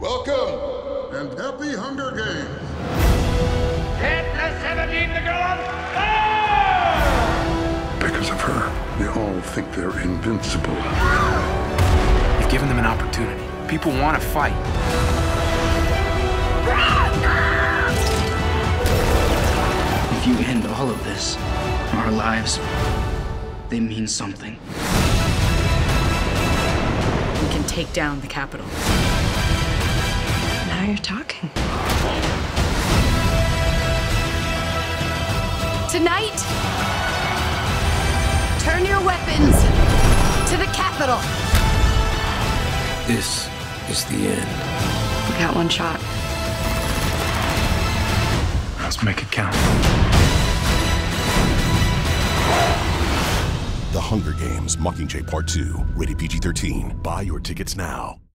Welcome and happy Hunger Games. Hit the 17 to go on fire! Because of her, they all think they're invincible. You've given them an opportunity. People want to fight. If you end all of this, our lives, they mean something. We can take down the Capitol. Now you're talking. Tonight, turn your weapons to the Capitol. This is the end. We got one shot. Let's make it count. The Hunger Games: Mockingjay Part 2, rated PG-13. Buy your tickets now.